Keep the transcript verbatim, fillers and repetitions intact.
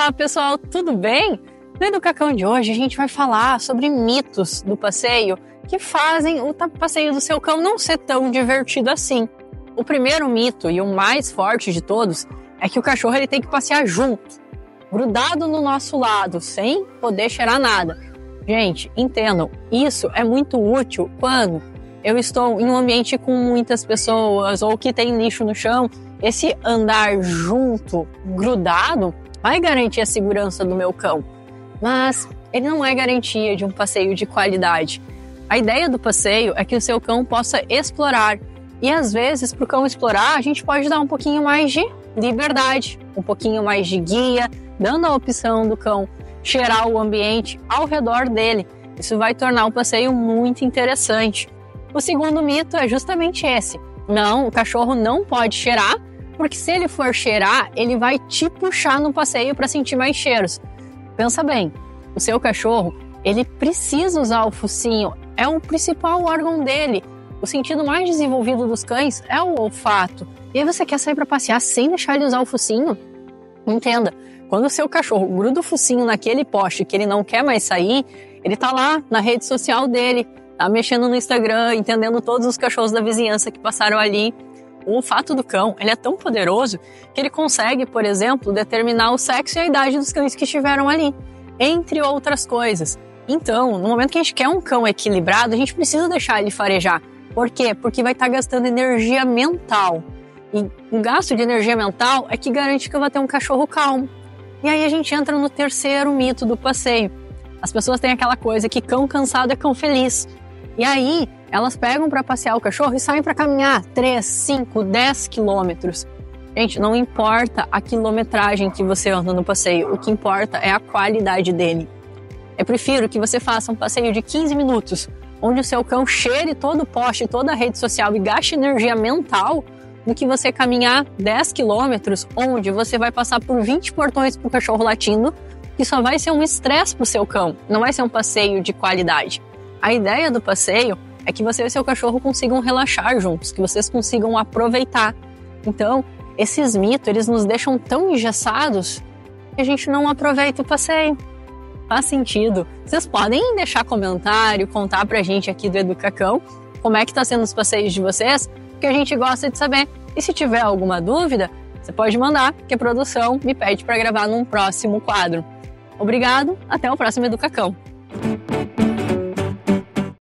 Olá pessoal, tudo bem? No Educacão de hoje a gente vai falar sobre mitos do passeio que fazem o passeio do seu cão não ser tão divertido assim. O primeiro mito e o mais forte de todos é que o cachorro ele tem que passear junto, grudado no nosso lado, sem poder cheirar nada. Gente, entendam, isso é muito útil quando eu estou em um ambiente com muitas pessoas ou que tem lixo no chão. Esse andar junto, grudado, vai garantir a segurança do meu cão, mas ele não é garantia de um passeio de qualidade. A ideia do passeio é que o seu cão possa explorar, e às vezes para o cão explorar a gente pode dar um pouquinho mais de liberdade, um pouquinho mais de guia, dando a opção do cão cheirar o ambiente ao redor dele. Isso vai tornar o passeio muito interessante. O segundo mito é justamente esse: não, o cachorro não pode cheirar, porque se ele for cheirar, ele vai te puxar no passeio para sentir mais cheiros. Pensa bem, o seu cachorro, ele precisa usar o focinho, é o principal órgão dele. O sentido mais desenvolvido dos cães é o olfato. E aí você quer sair para passear sem deixar ele usar o focinho? Entenda, quando o seu cachorro gruda o focinho naquele poste que ele não quer mais sair, ele tá lá na rede social dele, tá mexendo no Instagram, entendendo todos os cachorros da vizinhança que passaram ali. O olfato do cão, ele é tão poderoso que ele consegue, por exemplo, determinar o sexo e a idade dos cães que estiveram ali, entre outras coisas. Então, no momento que a gente quer um cão equilibrado, a gente precisa deixar ele farejar. Por quê? Porque vai estar gastando energia mental. E o gasto de energia mental é que garante que eu vou ter um cachorro calmo. E aí a gente entra no terceiro mito do passeio. As pessoas têm aquela coisa que cão cansado é cão feliz. E aí, elas pegam para passear o cachorro e saem para caminhar três, cinco, dez quilômetros. Gente, não importa a quilometragem que você anda no passeio, o que importa é a qualidade dele. Eu prefiro que você faça um passeio de quinze minutos, onde o seu cão cheire todo o poste, toda a rede social e gaste energia mental, do que você caminhar dez quilômetros, onde você vai passar por vinte portões para o cachorro latindo, que só vai ser um estresse para o seu cão, não vai ser um passeio de qualidade. A ideia do passeio é que você e seu cachorro consigam relaxar juntos, que vocês consigam aproveitar. Então, esses mitos, eles nos deixam tão engessados que a gente não aproveita o passeio. Faz sentido? Vocês podem deixar comentário, contar pra gente aqui do Educacão como é que tá sendo os passeios de vocês, porque a gente gosta de saber. E se tiver alguma dúvida, você pode mandar, que a produção me pede para gravar num próximo quadro. Obrigado, até o próximo Educacão.